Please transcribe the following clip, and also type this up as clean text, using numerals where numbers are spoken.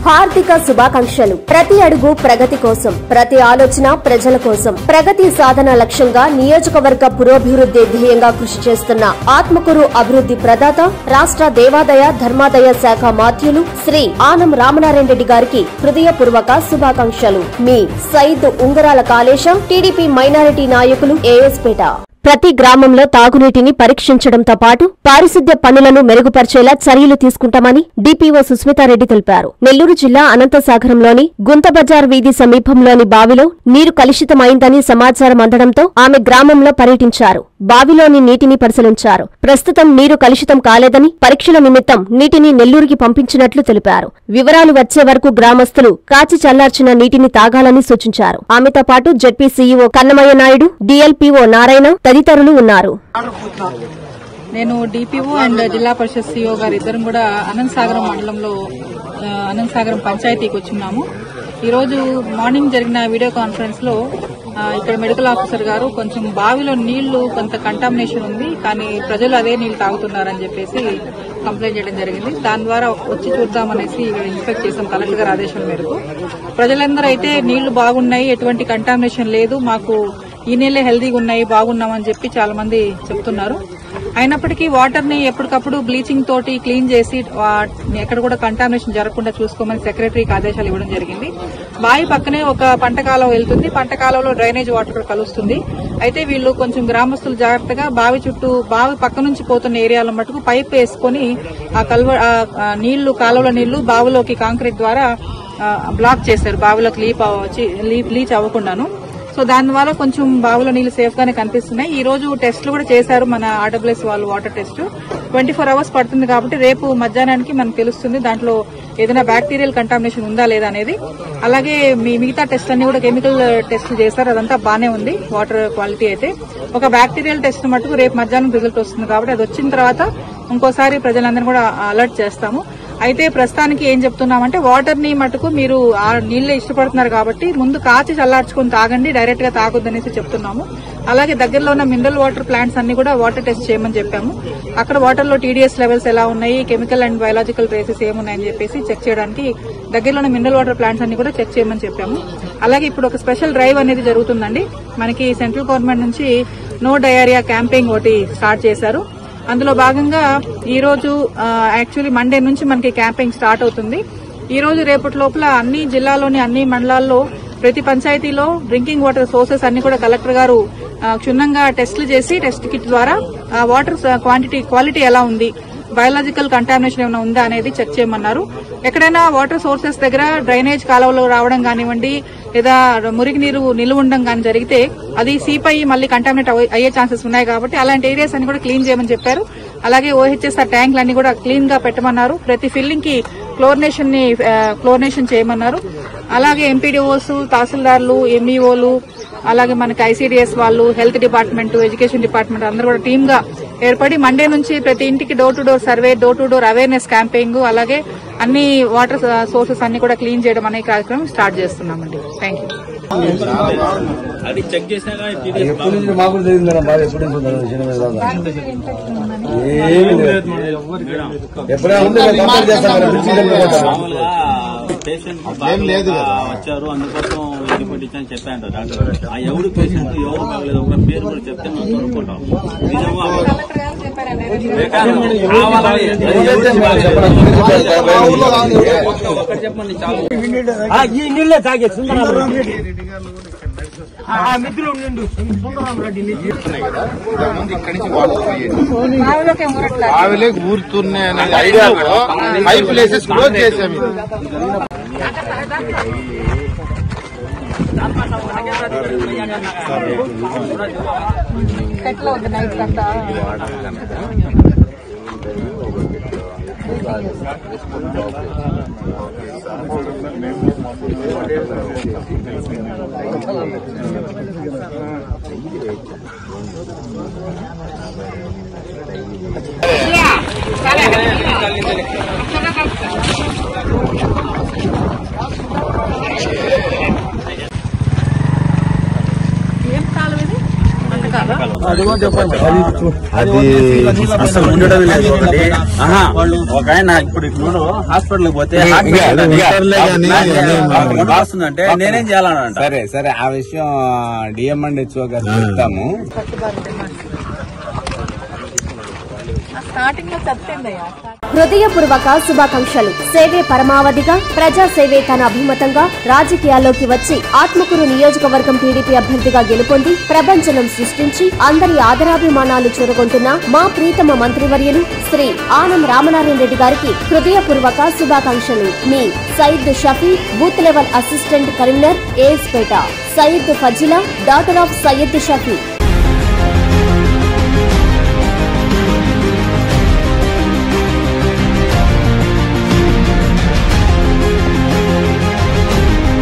హార్దిక శుభాకాంక్షలు. ప్రతి అడుగు ప్రగతి కోసం, ప్రతి ఆలోచన ప్రజల కోసం, ప్రగతి సాధన లక్ష్యంగా నియోజకవర్గ పురోభివృద్ధి ధ్యేయంగా కృషి చేస్తున్న ఆత్మకూరు అభివృద్ధి ప్రదాత, రాష్ట్ర దేవాదాయ ధర్మాదాయ శాఖ మాధ్యులు శ్రీ ఆనం రామనారాయణ రెడ్డి గారికి హృదయపూర్వక శుభాకాంక్షలు. మీ సైద్ ఉంగరాల కాళేశ, టీడీపీ మైనారిటీ నాయకులు, ఏఎస్పేట. ప్రతి గ్రామంలో తాగునీటిని పరీక్షించడంతో పాటు పారిశుద్ధ్య పనులను మెరుగుపరిచేలా చర్యలు తీసుకుంటామని డీపీఓ సుస్మితారెడ్డి తెలిపారు. నెల్లూరు జిల్లా అనంతసాగరంలోని గుంతబజార్ వీధి సమీపంలోని బావిలో నీరు కలుషితమైందని సమాచారం అందడంతో ఆమె గ్రామంలో పర్యటించారు. బావిలోని నీటిని పరిశీలించారు. ప్రస్తుతం నీరు కలుషితం కాలేదని, పరీక్షల నిమిత్తం నీటిని నెల్లూరుకి పంపించినట్లు తెలిపారు. వివరాలు వచ్చే వరకు గ్రామస్తులు కాచి చల్లార్చిన నీటిని తాగాలని సూచించారు. ఆమెతో పాటు ZP CEO Kannamayya Naidu, DLPO Narayana తదితరులు ఉన్నారు. నేను డిపిఓ అండ్ జిల్లా పరిషత్ సిఇఓ గారు ఇద్దరం కూడా అనంతసాగరం మండలంలో అనంతసాగరం పంచాయతీకి వచ్చున్నాము. ఈరోజు మార్నింగ్ జరిగిన వీడియో కాన్ఫరెన్స్ లో ఇక్కడ మెడికల్ ఆఫీసర్ గారు కొంచెం బావిలో నీళ్లు కొంత కంటామినేషన్ ఉంది, కానీ ప్రజలు అదే నీళ్లు తాగుతున్నారని చెప్పేసి కంప్లైంట్ చేయడం జరిగింది. దాని ద్వారా వచ్చి చూద్దామనేసి ఇన్స్పెక్ట్ చేసాం కలెక్టర్ గారి ఆదేశం మేరకు. ప్రజలందరూ అయితే నీళ్లు బాగున్నాయి, ఎటువంటి కంటామినేషన్ లేదు, మాకు ఈ నీళ్లే హెల్దీగా ఉన్నాయి, బాగున్నామని చెప్పి చాలా మంది చెప్తున్నారు. అయినప్పటికీ వాటర్ ని ఎప్పటికప్పుడు బ్లీచింగ్ తోటి క్లీన్ చేసి ఎక్కడ కూడా కంటామినేషన్ జరగకుండా చూసుకోమని సెక్రటరీకి ఆదేశాలు ఇవ్వడం జరిగింది. బావి పక్కనే ఒక పంట కాలువ వెళ్తుంది, పంట కాలువలో డ్రైనేజ్ వాటర్ కూడా కలుస్తుంది. అయితే వీళ్ళు కొంచెం గ్రామస్తులు జాగ్రత్తగా బావి చుట్టూ, బావి పక్క నుంచి పోతున్న ఏరియాలో మటుకు పైప్ వేసుకుని ఆ నీళ్లు, కాలువల నీళ్లు బావిలోకి కాంక్రీట్ ద్వారా బ్లాక్ చేశారు, బావిలోకి లీచ్ అవ్వకుండాను. సో దానివల్ల కొంచెం బావిలో నీళ్లు సేఫ్ గానే కనిపిస్తున్నాయి. ఈ రోజు టెస్టులు కూడా చేశారు మన ఆర్డబ్ల్యూఎస్ వాళ్ళు, వాటర్ టెస్ట్ 24 hours పడుతుంది కాబట్టి రేపు మధ్యాహ్నానికి మనకు తెలుస్తుంది దాంట్లో ఏదైనా బ్యాక్టీరియల్ కంటామినేషన్ ఉందా లేదా అనేది. అలాగే మిగతా టెస్ట్ అన్ని కూడా కెమికల్ టెస్టులు చేశారు, అదంతా బానే ఉంది వాటర్ క్వాలిటీ అయితే. ఒక బ్యాక్టీరియల్ టెస్ట్ మటుకు రేపు మధ్యాహ్నం రిజల్ట్ వస్తుంది కాబట్టి అది వచ్చిన తర్వాత ఇంకోసారి ప్రజలందరినీ కూడా అలర్ట్ చేస్తాము. అయితే ప్రస్తుతానికి ఏం చెప్తున్నామంటే వాటర్ ని మటుకు మీరు ఆ నీళ్లే ఇష్టపడుతున్నారు కాబట్టి ముందు కాచి చల్లార్చుకుని తాగండి, డైరెక్ట్ గా తాగొద్దనేసి చెప్తున్నాము. అలాగే దగ్గరలో ఉన్న మినరల్ వాటర్ ప్లాంట్స్ అన్ని కూడా వాటర్ టెస్ట్ చేయమని చెప్పాము. అక్కడ వాటర్ లో టీడీఎస్ లెవెల్స్ ఎలా ఉన్నాయి, కెమికల్ అండ్ బయాలజికల్ ట్రేసెస్ ఏమున్నాయని చెప్పేసి చెక్ చేయడానికి దగ్గరలో ఉన్న మినరల్ వాటర్ ప్లాంట్స్ అన్ని కూడా చెక్ చేయమని చెప్పాము. అలాగే ఇప్పుడు ఒక స్పెషల్ డ్రైవ్ అనేది జరుగుతుందండి. మనకి సెంట్రల్ గవర్నమెంట్ నుంచి నో డయేరియా క్యాంపెయిన్ ఒకటి స్టార్ట్ చేశారు. అందులో భాగంగా ఈ రోజు యాక్చువల్లీ మండే నుంచి మనకి క్యాంపెయిన్ స్టార్ట్ అవుతుంది. ఈ రోజు రేపటి లోపల అన్ని జిల్లాలోని అన్ని మండలాల్లో ప్రతి పంచాయతీలో డ్రింకింగ్ వాటర్ సోర్సెస్ అన్ని కూడా కలెక్టర్ గారు క్షుణ్ణంగా టెస్టులు చేసి టెస్ట్ కిట్ ద్వారా వాటర్ క్వాలిటీ ఎలా ఉంది, బయాలజికల్ కంటామినేషన్ ఏమైనా ఉందా అనేది చెక్ చేయమన్నారు. ఎక్కడైనా వాటర్ సోర్సెస్ దగ్గర డ్రైనేజ్ కాలువలో రావడం కానివ్వండి, లేదా మురికి నీరు నిలువ ఉండడం కానీ జరిగితే అది సీపై మళ్ళీ కంటామినేట్ అయ్యే ఛాన్సెస్ ఉన్నాయి కాబట్టి అలాంటి ఏరియాస్ అన్ని కూడా క్లీన్ చేయమని చెప్పారు. అలాగే ఓహెచ్ఎస్ఆర్ ట్యాంకులన్నీ కూడా క్లీన్ గా పెట్టమన్నారు. ప్రతి ఫిల్లింగ్ కి క్లోరినేషన్ చేయమన్నారు. అలాగే ఎంపీడీఓస్, తహసీల్దార్లు, ఎంఈఓలు, అలాగే మనకి ఐసీడీఎస్ వాళ్ళు, హెల్త్ డిపార్ట్మెంట్, ఎడ్యుకేషన్ డిపార్ట్మెంట్ అందరూ కూడా టీమ్ గా ఏర్పడి మండే నుంచి ప్రతి ఇంటికి door to door survey, door to door awareness campaign, అలాగే అన్ని వాటర్ సోర్సెస్ అన్ని కూడా క్లీన్ చేయడం అనే కార్యక్రమం స్టార్ట్ చేస్తున్నామండి. Thank you. వచ్చారు, అందుకోసం పెట్టించని చెప్పాను డాక్టర్. ఆ ఎవరు పేషెంట్ ఎవరు కాగలేదు, ఒక పేరు కూడా చెప్తే మనం తోడుకుంటాం. చెప్పండి చాలు. ఈ నీళ్ళే తాగే మిత్రులు ఆవిలే ఊరుతున్నాయనే ఐడియా పైప్ ప్లేసెస్ క్లోజ్ చేసాము. ఏం కాలం ఇది? అది అసలు ఉండడం లేదు. ఒకటి ఒక ఆయన ఇప్పుడు హాస్పిటల్ పోతే వస్తుందంటే నేనేం చేయాలనంట. సరే సరే ఆ విషయం డిఎం అండ్ హెచ్ఓ గారు చెప్తాము. హృదయపూర్వక శుభాకాంక్షలు. సేవే పరమావధిగా, ప్రజా సేవే తన అభిమతంగా రాజకీయాల్లోకి వచ్చి ఆత్మకూరు నియోజకవర్గం టీడీపీ అభ్యర్థిగా గెలుపొంది ప్రపంచనం సృష్టించి అందరి ఆదరాభిమానాలు చూరగొంటున్న మా ప్రీతమ మంత్రివర్యులు శ్రీ ఆనం రామనారాయణ రెడ్డి గారికి హృదయపూర్వక శుభాకాంక్షలు. మీ Sayeed Shafi, booth level assistant convener, ఏఎస్పేట. Sayeed Fazila, daughter of Syed Shafi.